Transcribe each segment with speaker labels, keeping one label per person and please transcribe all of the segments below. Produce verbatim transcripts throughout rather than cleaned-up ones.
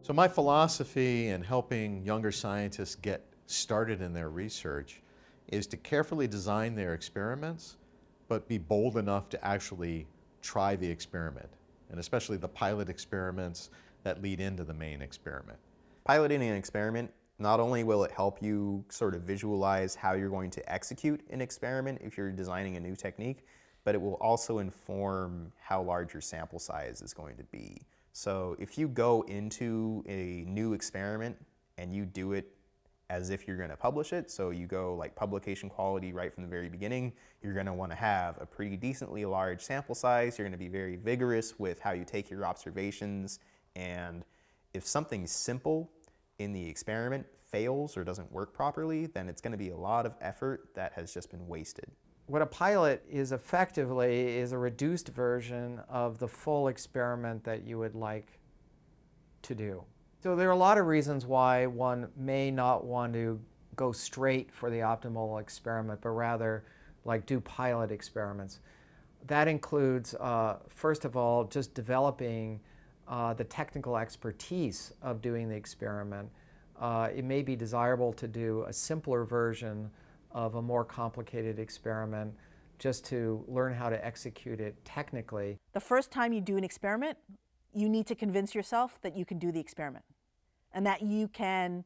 Speaker 1: So my philosophy in helping younger scientists get started in their research is to carefully design their experiments, but be bold enough to actually try the experiment, and especially the pilot experiments that lead into the main experiment.
Speaker 2: Piloting an experiment, not only will it help you sort of visualize how you're going to execute an experiment if you're designing a new technique, but it will also inform how large your sample size is going to be. So if you go into a new experiment and you do it as if you're going to publish it, so you go like publication quality right from the very beginning, you're going to want to have a pretty decently large sample size. You're going to be very vigorous with how you take your observations, and if something simple in the experiment fails or doesn't work properly, then it's going to be a lot of effort that has just been wasted.
Speaker 3: What a pilot is effectively is a reduced version of the full experiment that you would like to do. So there are a lot of reasons why one may not want to go straight for the optimal experiment, but rather like do pilot experiments. That includes, uh, first of all, just developing uh, the technical expertise of doing the experiment. Uh, it may be desirable to do a simpler version of a more complicated experiment just to learn how to execute it technically.
Speaker 4: The first time you do an experiment, you need to convince yourself that you can do the experiment and that you can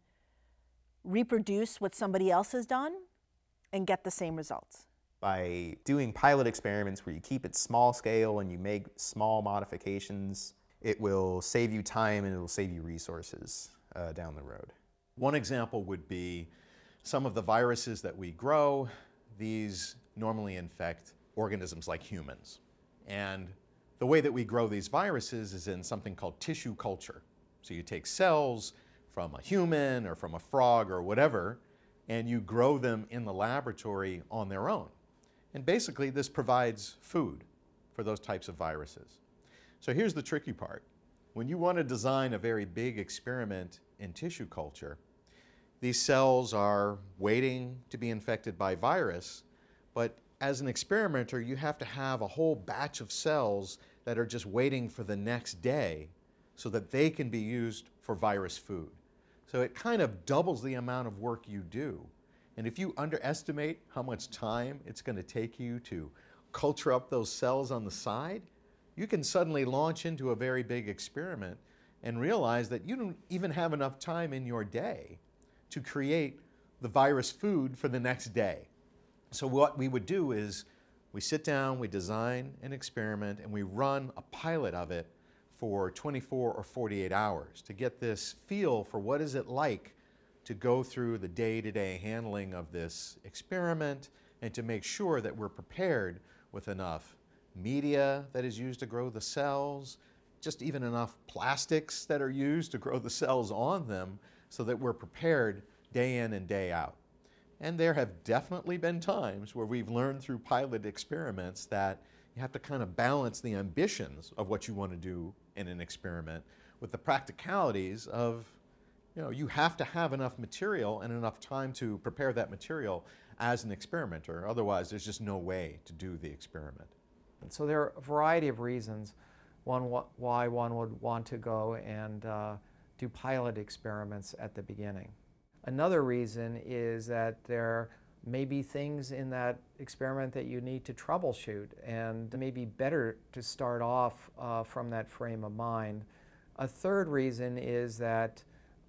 Speaker 4: reproduce what somebody else has done and get the same results.
Speaker 2: By doing pilot experiments where you keep it small scale and you make small modifications, it will save you time and it will save you resources uh, down the road.
Speaker 1: One example would be some of the viruses that we grow. These normally infect organisms like humans. And the way that we grow these viruses is in something called tissue culture. So you take cells from a human or from a frog or whatever, and you grow them in the laboratory on their own. And basically this provides food for those types of viruses. So here's the tricky part. When you want to design a very big experiment in tissue culture, these cells are waiting to be infected by virus, but as an experimenter, you have to have a whole batch of cells that are just waiting for the next day so that they can be used for virus food. So it kind of doubles the amount of work you do. And if you underestimate how much time it's going to take you to culture up those cells on the side, you can suddenly launch into a very big experiment and realize that you don't even have enough time in your day to create the virus food for the next day. So what we would do is we sit down, we design an experiment, and we run a pilot of it for twenty-four or forty-eight hours to get this feel for what is it like to go through the day-to-day handling of this experiment and to make sure that we're prepared with enough media that is used to grow the cells, just even enough plastics that are used to grow the cells on them, so that we're prepared day in and day out. And there have definitely been times where we've learned through pilot experiments that you have to kind of balance the ambitions of what you want to do in an experiment with the practicalities of, you know, you have to have enough material and enough time to prepare that material as an experimenter. Otherwise, there's just no way to do the experiment.
Speaker 3: So there are a variety of reasons one, why one would want to go and uh, do pilot experiments at the beginning. Another reason is that there may be things in that experiment that you need to troubleshoot, and it may be better to start off uh, from that frame of mind. A third reason is that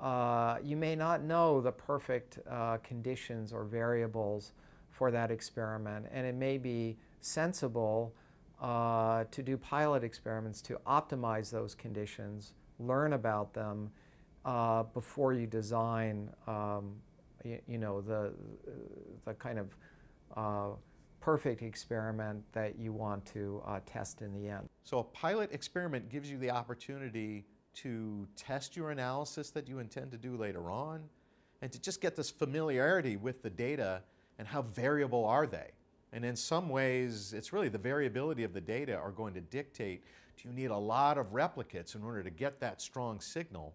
Speaker 3: uh, you may not know the perfect uh, conditions or variables for that experiment, and it may be sensible uh, to do pilot experiments to optimize those conditions, learn about them, Uh, before you design, um, you, you know, the, the kind of uh, perfect experiment that you want to uh, test in the end.
Speaker 1: So a pilot experiment gives you the opportunity to test your analysis that you intend to do later on, and to just get this familiarity with the data and how variable are they. And in some ways, it's really the variability of the data are going to dictate, do you need a lot of replicates in order to get that strong signal?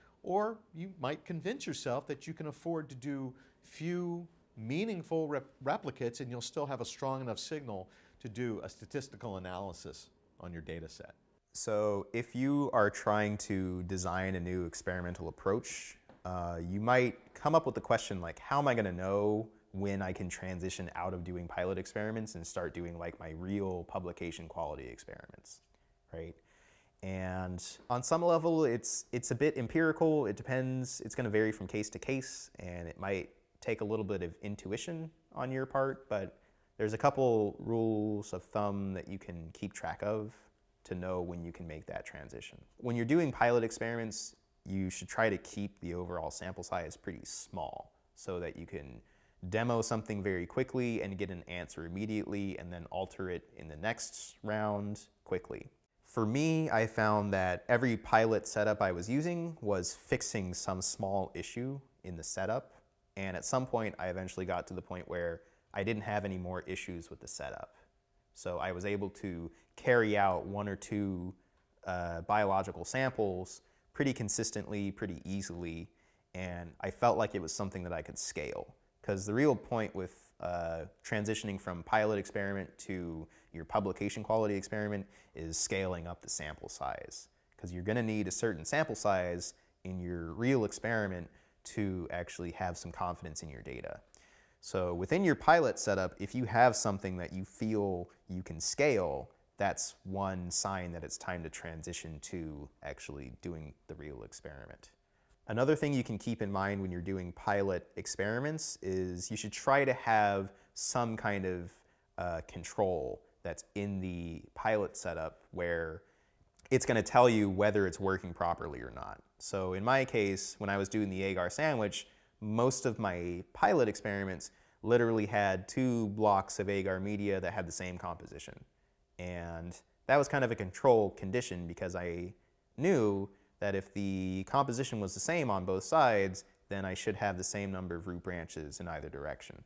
Speaker 1: Or you might convince yourself that you can afford to do few meaningful rep replicates and you'll still have a strong enough signal to do a statistical analysis on your data set.
Speaker 2: So if you are trying to design a new experimental approach, uh, you might come up with the question like, how am I going to know when I can transition out of doing pilot experiments and start doing like my real publication quality experiments, right? And on some level, it's, it's a bit empirical. It depends. It's going to vary from case to case, and it might take a little bit of intuition on your part, but there's a couple rules of thumb that you can keep track of to know when you can make that transition. When you're doing pilot experiments, you should try to keep the overall sample size pretty small so that you can demo something very quickly and get an answer immediately and then alter it in the next round quickly. For me, I found that every pilot setup I was using was fixing some small issue in the setup, and at some point I eventually got to the point where I didn't have any more issues with the setup. So I was able to carry out one or two uh, biological samples pretty consistently, pretty easily, and I felt like it was something that I could scale. Because the real point with uh, transitioning from pilot experiment to your publication quality experiment is scaling up the sample size. Because you're going to need a certain sample size in your real experiment to actually have some confidence in your data. So within your pilot setup, if you have something that you feel you can scale, that's one sign that it's time to transition to actually doing the real experiment. Another thing you can keep in mind when you're doing pilot experiments is you should try to have some kind of uh, control that's in the pilot setup where it's going to tell you whether it's working properly or not. So in my case, when I was doing the agar sandwich, most of my pilot experiments literally had two blocks of agar media that had the same composition. And that was kind of a control condition because I knew that if the composition was the same on both sides, then I should have the same number of root branches in either direction.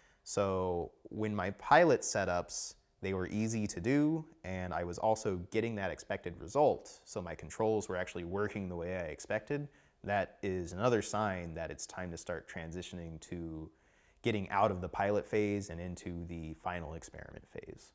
Speaker 2: So when my pilot setups, they were easy to do, and I was also getting that expected result, so my controls were actually working the way I expected. That is another sign that it's time to start transitioning to getting out of the pilot phase and into the final experiment phase.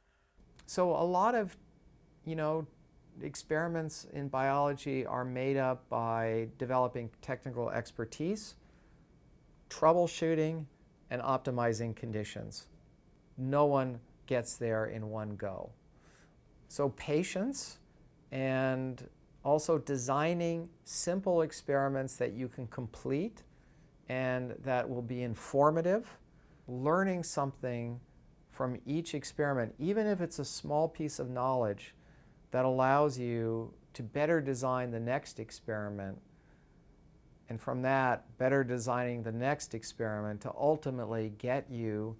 Speaker 3: So a lot of, you know, experiments in biology are made up by developing technical expertise, troubleshooting, and optimizing conditions. No one gets there in one go. So patience and also designing simple experiments that you can complete and that will be informative, learning something from each experiment, even if it's a small piece of knowledge that allows you to better design the next experiment, and from that, better designing the next experiment to ultimately get you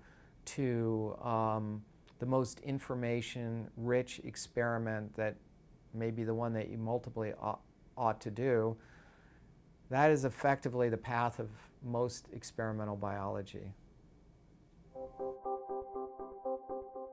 Speaker 3: to um, the most information-rich experiment that may be the one that you multiply ought, ought to do. That is effectively the path of most experimental biology.